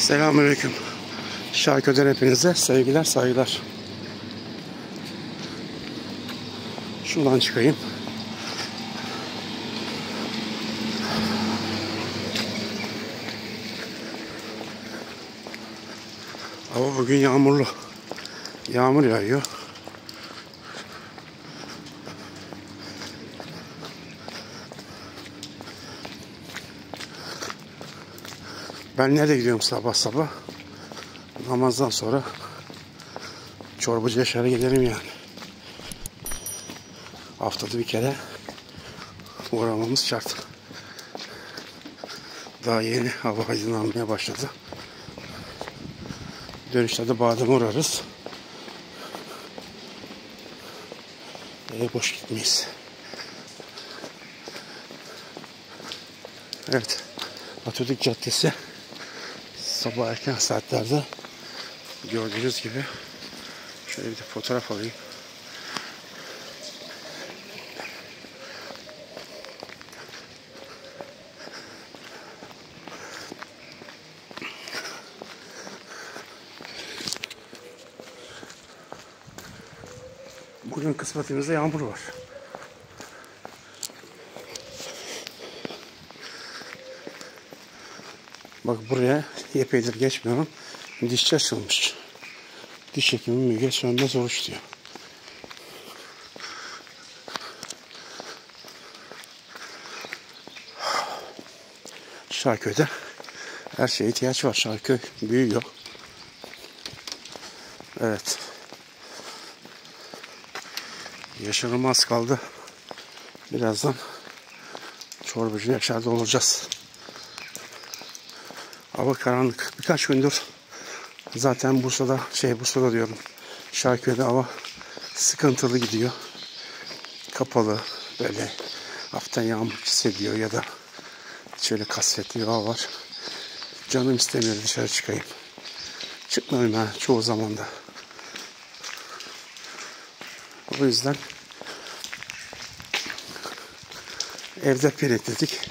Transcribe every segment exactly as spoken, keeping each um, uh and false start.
Selamünaleyküm. Şarköy'den hepinize sevgiler, saygılar. Şuradan çıkayım. Hava bugün yağmurlu. Yağmur yağıyor. Ben nereye gidiyorum sabah sabah? Namazdan sonra Çorbacı Yaşar'a gidelim yani. Haftada bir kere uğramamız şart. Daha yeni hava aydınlanmaya başladı. Dönüşte de Badem'e uğrarız. Eve boş gitmeyiz. Evet. Atatürk Caddesi. Sabah erken saatlerde gördüğünüz gibi. Şöyle bir de fotoğraf alayım. Bugün kısmetimizde yağmur var. Bak buraya epeydir geçmiyorum. Dişçi açılmış. Diş hekimi Müge Sönmez Oruç diyor. Şarköy'de her şeye ihtiyaç var. Şarköy büyüyor. Evet. Yaşarım az kaldı. Birazdan Çorbacı Yaşar'da olacağız. Hava karanlık. Birkaç gündür zaten Bursa'da, şey Bursa'da diyorum. Şarköy'de hava sıkıntılı gidiyor. Kapalı, böyle hafiften yağmur hissediyor ya da şöyle kasvetli bir hava var. Canım istemiyor dışarı çıkayım. Çıkmıyorum yani çoğu zamanda. O yüzden evde pirinledik.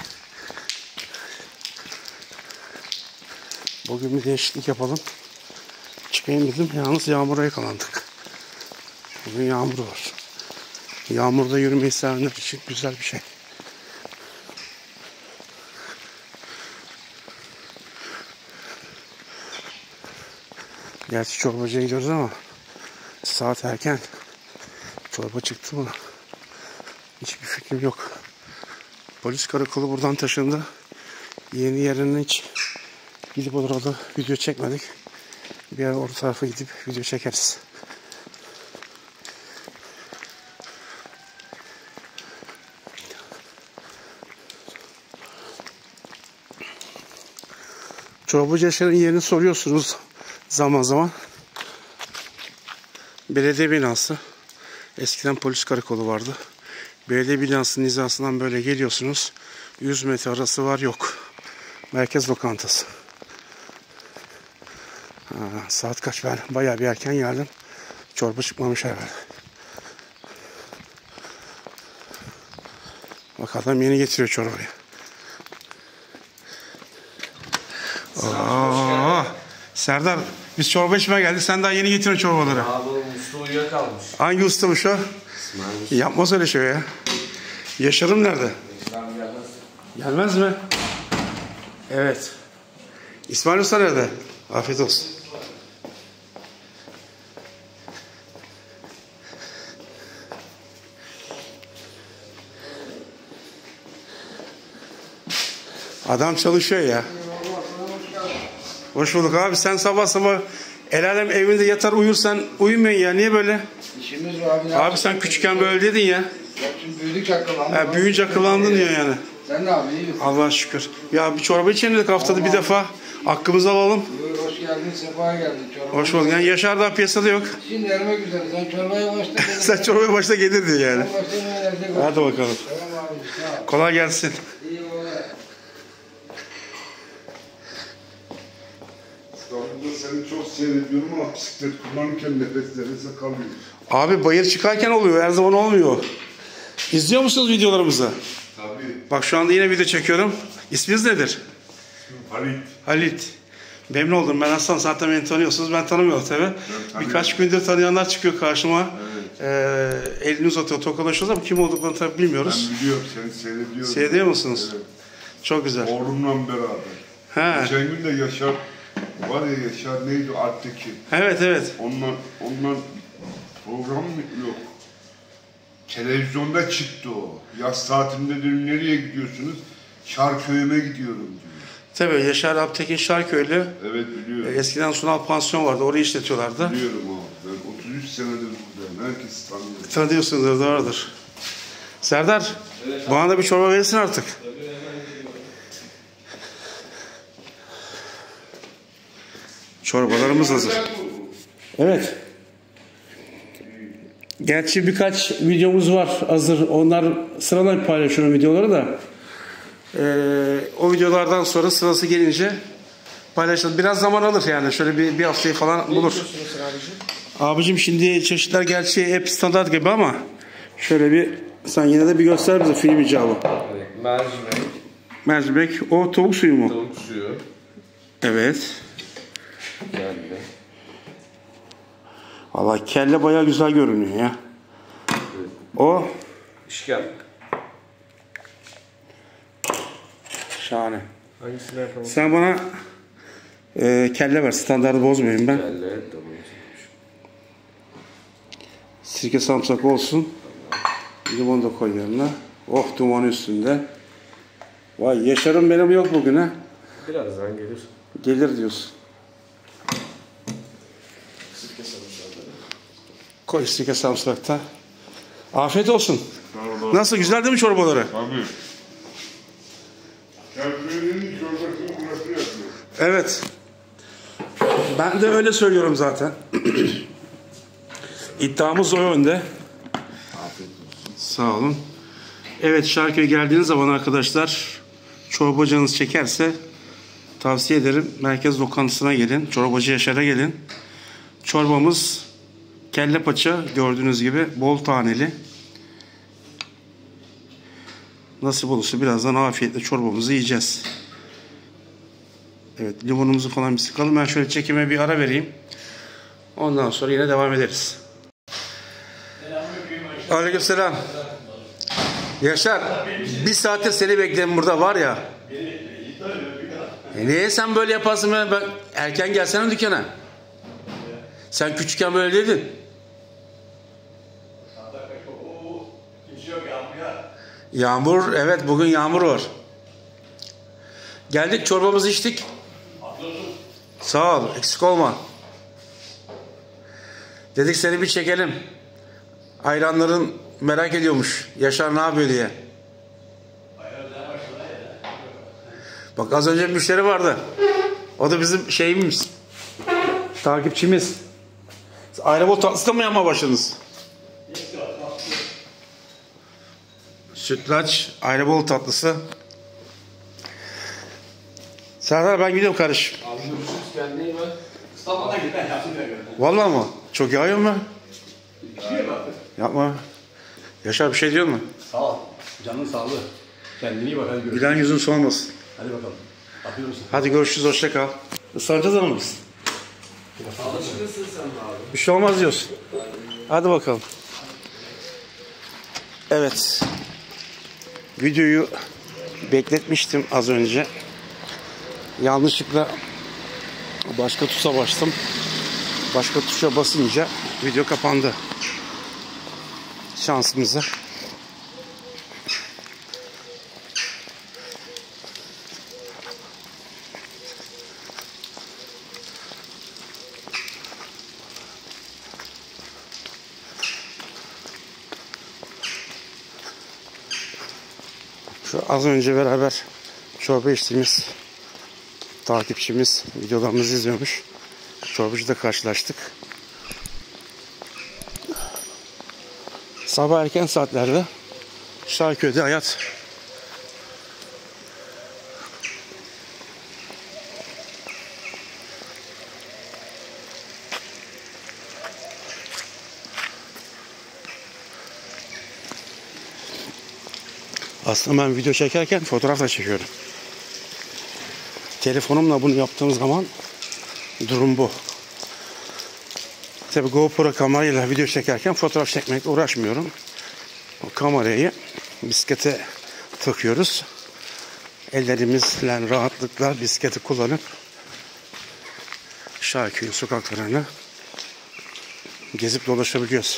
Bugün bir değişiklik yapalım. Çıkayım dedim. Yalnız yağmura yakalandık. Bugün yağmur var. Yağmurda yürümeyi sevenler için güzel bir şey. Gerçi çorbacıya gidiyoruz ama saat erken. Çorba çıktı mı? Hiçbir fikrim yok. Polis karakolu buradan taşındı. Yeni yerine hiç gidip orada video çekmedik. Bir ara orta tarafa gidip video çekeriz. Çorbacı Yaşar'ın yerini soruyorsunuz zaman zaman. Belediye binası. Eskiden polis karakolu vardı. Belediye binasının hizasından böyle geliyorsunuz. yüz metre arası var yok. Merkez lokantası. Ha, saat kaç ben? Bayağı bir erken geldim. Çorba çıkmamış herhalde. Bak adam yeni getiriyor çorbayı. Oo, Serdar biz çorba içmeye geldik. Sen daha yeni getiriyorsun çorbaları. Abi usta uyuyakalmış. Hangi ustamış o? İsmail. Yapmaz öyle şey ya. Yaşarım nerede? Yaşarım gelmez. Gelmez mi? Evet. İsmail Usta nerede? Afiyet olsun. Adam çalışıyor ya. Hoş bulduk abi. Sen sabah sabah el alem evinde yatar uyursan uyumuyorsun ya. Niye böyle? İşimiz var abi. Abi sen küçükken böyle dedin ya. Ya şimdi büyüdükçe akıllandım. Ha, büyüyünce akıllandın diyor yani. Sen ne abi? İyi misin? Allah'a şükür. Ya bir çorba içelim dedik haftada Allah bir defa. Hakkımızı alalım. Buyur, hoş geldin. Sefa geldin. Çorba Hoş bulduk. Yani Yaşar daha piyasada yok. Şimdi erimek üzere. Sen çorbaya başla. Sen çorbaya başla gelir diyor yani. Hadi bakalım. Tamam abi. Sağ ol. Kolay gelsin. İyi olay. İstanbul'da seni çok seyrediyorum ama bisiklet kullanırken nefeslerinize kalıyor. Abi bayır çıkarken oluyor. Her zaman olmuyor. İzliyor musunuz videolarımızı? Tabii. Bak şu anda yine video çekiyorum. İsminiz nedir? Halit. Halit. Memnun oldum. Ben Aslan. Zaten beni tanıyorsunuz. Ben tanımıyorum tabii. Birkaç gündür tanıyanlar çıkıyor karşıma. Evet. Ee, elini uzatıyor, tokalaşıyoruz ama kim olduklarını tabii bilmiyoruz. Ben biliyorum, seni seyrediyorum. Seyrediyor musunuz? Evet. Çok güzel. Oğlumla beraber. Ha. Geçen gün de Yaşar, var ya Yaşar neydi Alptekin. Evet evet. Ondan, ondan program mı yok? Televizyonda çıktı o. Yaz tatilinde dedim nereye gidiyorsunuz? Şarköy'üme gidiyorum diyor. Tabii Yaşar Alptekin Şarköylü. Evet biliyorum. Eskiden Sunal Pansiyon vardı. Orayı işletiyorlardı. Biliyorum abi. Ben otuz üç senedir buradayım. Herkes tanıyor. Tanıyorsunuz, doğrudur. Serdar, evet, bana da bir çorba verirsin artık. Çorbalarımız hazır. Evet. Gerçi birkaç videomuz var hazır. Onlar sıradan paylaşıyorum videoları da. Ee, o videolardan sonra sırası gelince paylaşalım. Biraz zaman alır yani. Şöyle bir, bir haftayı falan bulur. Abicim şimdi çeşitler gerçi hep standart gibi ama şöyle bir sen yine de bir göster bize film icabı. Evet, mercimek. Mercimek. O tavuk suyu mu? Tavuk suyu. Evet. Kelle. Vallahi kelle bayağı güzel görünüyor ya. Evet. O İşkembe. şahane. Hangisini yapalım? Sen bana e, kelle ver. Standartı bozmayayım ben. Kelle, tamam. Sirke sarımsak olsun. Limon da koy yanına. Oh, duman üstünde. Vay Yaşar'ım benim yok bugün ha. Birazdan gelir. Gelir diyorsun. Sirke sarımsağı. Koy sirke sarımsakta. Afiyet olsun. Nasıl, güzel değil mi çorbaları? Tabii. Şarköy'ün çorbasını burası yapıyor. Evet. Ben de öyle söylüyorum zaten. İddiamız o yönde. Afiyet olsun. Sağ olun. Evet, Şarköy'e geldiğiniz zaman arkadaşlar, çorba canınız çekerse tavsiye ederim. Merkez lokantasına gelin. Çorbacı Yaşar'a gelin. Çorbamız kelle paça, gördüğünüz gibi bol taneli. Nasip olursa birazdan afiyetle çorbamızı yiyeceğiz. Evet, limonumuzu falan bir sıkalım. Ben şöyle çekime bir ara vereyim. Ondan sonra yine devam ederiz. Aleykümselam. Yaşar, bir saattir seni bekledim burada var ya. E niye sen böyle yaparsın? Ben, ben erken gelsene dükkana. Sen küçükken böyle dedin. Yağmur, evet bugün yağmur var. Geldik, çorbamızı içtik. Sağ ol, eksik olma. Dedik seni bir çekelim. Hayranların merak ediyormuş. Yaşar ne yapıyor diye. Bak az önce bir müşteri vardı. O da bizim şeyimiz. Takipçimiz. Ayrabol tatlısı da mı yapmaya başladınız? Sütlaç, ayrabol tatlısı. Serdar ben gidiyorum kardeşim. Abi görüşürüz, kendine iyi bak. İstanbul'a git ben yaptım ya. Vallahi mı? Çok yağıyor mu? Yapma. Yaşar bir şey diyor mu? Sağ ol. Canın sağlığı. Kendine iyi bak, hadi görüşürüz. Gülen yüzün solmasın. Hadi bakalım. Yapıyoruz. Hadi görüşürüz, hoşça kal. Islanacağız ama biz. Alışkınsın sen abi. Bir şey olmaz diyorsun. Hadi bakalım. Evet. Videoyu bekletmiştim az önce. Yanlışlıkla başka tuşa bastım. Başka tuşa basınca video kapandı. Şansımıza. Şu az önce beraber çorba içtiğimiz takipçimiz videolarımızı izliyormuş. Çorbacıda karşılaştık. Sabah erken saatlerde Şarköy'de hayat. Aslında ben video çekerken fotoğraf da çekiyorum. Telefonumla bunu yaptığım zaman Durum bu. Tabi GoPro kamerayla video çekerken fotoğraf çekmekle uğraşmıyorum. O kamerayı bisiklete takıyoruz. Ellerimizle rahatlıkla bisikleti kullanıp Şarköy'ün sokaklarını gezip dolaşabiliyoruz.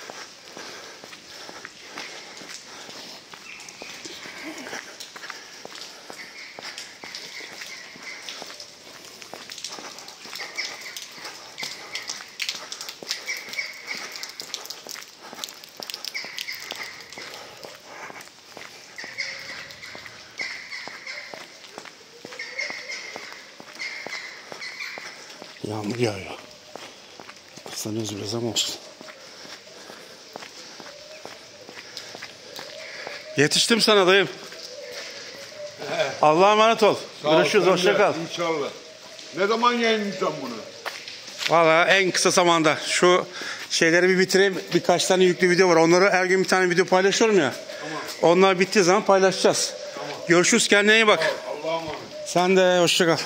Yağmur yağıyor. Islanıyoruz biraz ama olsun. Yetiştim sana dayım. Allah'a emanet ol. Görüşürüz. Hoşça kal. İnşallah. Ne zaman yayınlayacaksın bunu? Valla en kısa zamanda. Şu şeyleri bir bitireyim. Birkaç tane yüklü video var. Onları her gün bir tane video paylaşıyorum ya. Tamam. Onlar bittiği zaman paylaşacağız. Tamam. Görüşürüz. Kendine iyi bak. Allah'a emanet. Sen de hoşça kal.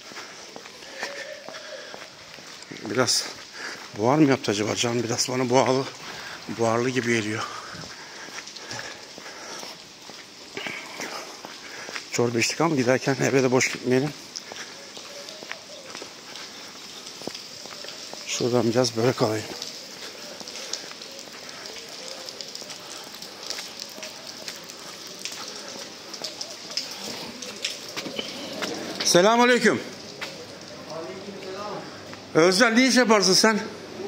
Biraz buhar mı yaptı acaba? Can biraz bana buharlı, buharlı gibi geliyor. Çorba içtik ama giderken eve de boş gitmeyelim. Şuradan biraz börek alayım. Selamünaleyküm. Özcan ne iş yaparsın sen?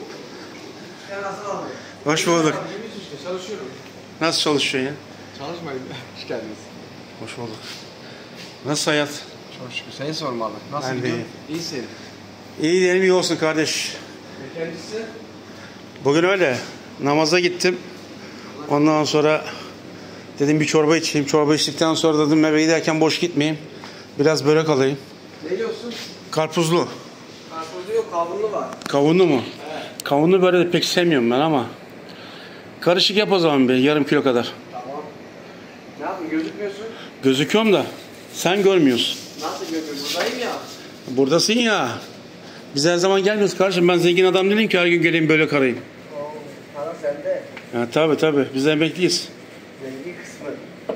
Hoş bulduk. Çalışıyorum. Nasıl çalışıyorsun ya? Çalışmayın. Hoş geldiniz. Hoş bulduk. Nasıl hayat? Çok şükür. Seni sormalı. Nasıl Ben de gidiyor? iyi. İyisin. İyi diyelim, iyi olsun kardeş. Ve kendisi? Bugün öyle. Namaza gittim. Ondan sonra dedim bir çorba içeyim. Çorba içtikten sonra dedim eve giderken boş gitmeyeyim. Biraz börek alayım. Ne yiyorsun? Karpuzlu. Karpuzlu yok, kavunlu var. Kavunlu mu? Evet. Kavunlu böyle de pek sevmiyorum ben ama. Karışık yap o zaman bir yarım kilo kadar. Tamam. Ne yapayım, gözükmüyorsun? Gözüküyorum da sen görmüyorsun. Nasıl görüyorsun? Buradayım ya. Buradasın ya. Biz her zaman gelmiyoruz kardeşim. Ben zengin adam değilim ki her gün geleyim böyle karayım. Oo, para sende. Ha, tabii tabii. Biz emekliyiz. Zengin kısmı.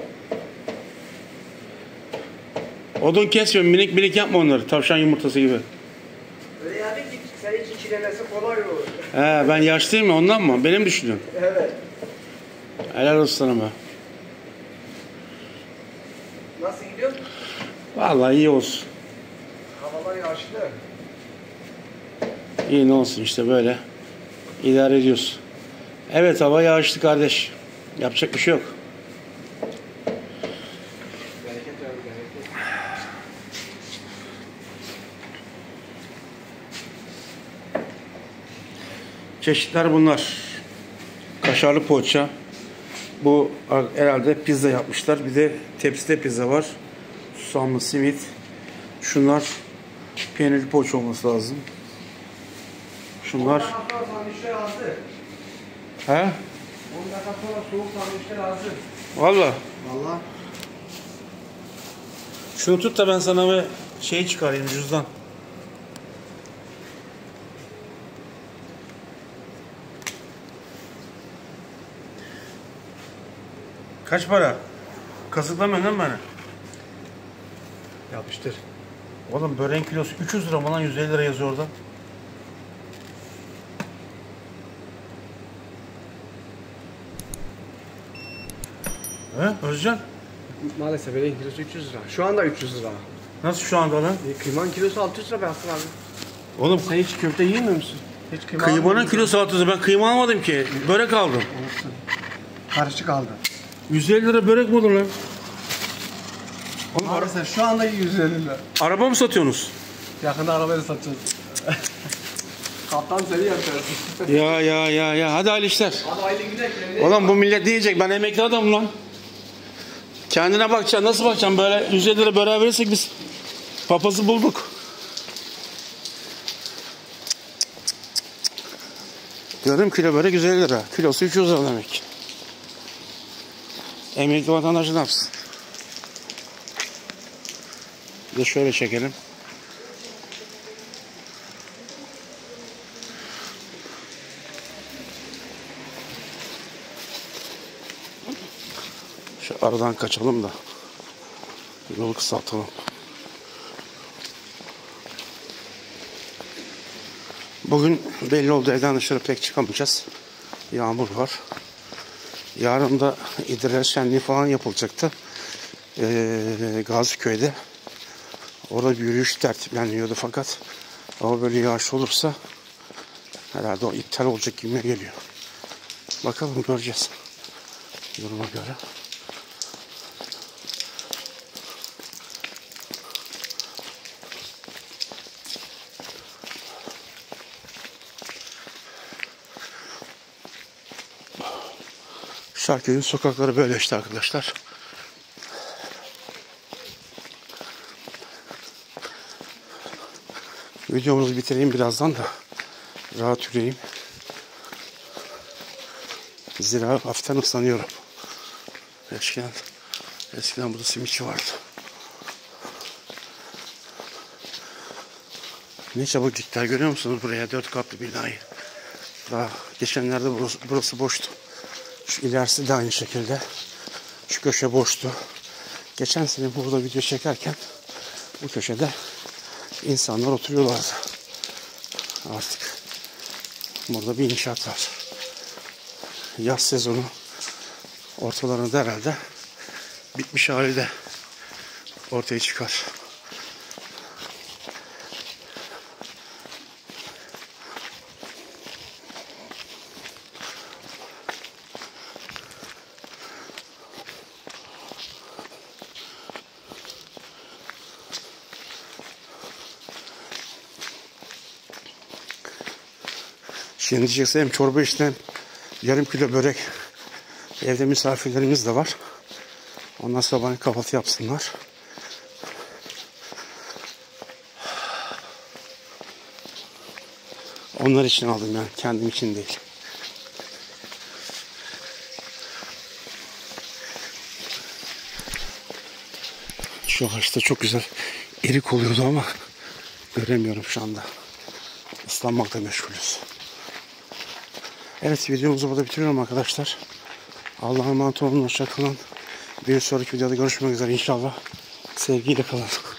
Odun kesmiyorum. Minik minik yapma onları. Tavşan yumurtası gibi. Öyle yani ki sen için çilemesi kolay olur. He, ben yaşlıyım ya ondan mı? Benim düşünüyorsun. Evet. Helal olsun sana be. Nasıl gidiyor? Vallahi iyi olsun. Havalar yağışlı. İyi ne olsun işte böyle. İdare ediyoruz. Evet hava yağışlı kardeş. Yapacak bir şey yok. Bereket ver, bereket. Çeşitler bunlar. Kaşarlı poğaça. Bu herhalde pizza yapmışlar. Bir de tepside pizza var. Susamlı simit. Şunlar peynirli poğaça olması lazım. Şunlar. on dakika sonra sandviçler hazır. He? on dakika sonra soğuk sandviçler hazır. Valla. Valla. Şunu tut da ben sana bir şey çıkarayım cüzdan. Kaç para? Kazıklamıyorsun değil mi beni? Yapıştır. Oğlum böreğin kilosu üç yüz lira mı lan, yüz elli lira yazıyor orada. He Özcan? Maalesef böreğin kilosu üç yüz lira. Şu anda üç yüz lira. Nasıl şu anda lan? E, kıymanın kilosu altı yüz lira be Aslı abi. Oğlum Sen hiç köfte yiyemiyor musun? Hiç kıyma kıymanın almadın mı? kilosu altı yüz lira. Ben kıyma almadım ki. Börek aldım. Olsun. Karışık aldı. yüz elli lira börek mi olur lan? Maalesef şu anda yüz elli lira. Araba mı satıyorsunuz? Yakında arabayı satacağız. Kaptan seni yaparsın. Ya ya ya ya. Hadi hayırlı işler. Hadi hayırlı günler. kendine. Oğlum bu millet diyecek ben emekli adamım lan. Kendine bakacaksın. Nasıl bakacaksın? Böyle yüz elli lira beraber verirsek biz papazı bulduk. Yarım kilo böyle yüz elli lira. Kilosu üç yüz lira demek. Emekli vatandaşı ne yapsın? Bir de şöyle çekelim. aradan kaçalım da yolu kısaltalım. Bugün belli oldu, evden dışarı pek çıkamayacağız. Yağmur var. Yarın da İdris Şenliği falan yapılacaktı. Ee, Gaziköy'de. Orada bir yürüyüş tertipleniyordu fakat ama böyle yağış olursa herhalde o iptal olacak gibi geliyor. Bakalım, göreceğiz. Duruma göre. Şarköy'ün sokakları böyle işte arkadaşlar. Videomuzu bitireyim birazdan da rahat yürüyeyim. Zira hafiften ıslanıyorum. Eskiden, eskiden burada simitçi vardı. Ne çabuk dikler, görüyor musunuz buraya, dört katlı binayı. Daha geçenlerde burası, burası boştu. Şu ilerisi de aynı şekilde. Şu köşe boştu. Geçen sene burada video çekerken bu köşede insanlar oturuyorlardı. Artık burada bir inşaat var. Yaz sezonu ortalarında herhalde bitmiş hali de ortaya çıkar. Şimdi diyecekse hem çorba içtim, yarım kilo börek. Evde misafirlerimiz de var. Ondan sonra bana kahvaltı yapsınlar. Onlar için aldım yani, kendim için değil. Şu ağaçta çok güzel erik oluyordu ama göremiyorum şu anda. Islanmakla meşgulüz. Evet, videomuzu burada bitiriyorum arkadaşlar. Allah'a emanet olun, hoşça kalın. Bir sonraki videoda görüşmek üzere inşallah. Sevgiyle kalın.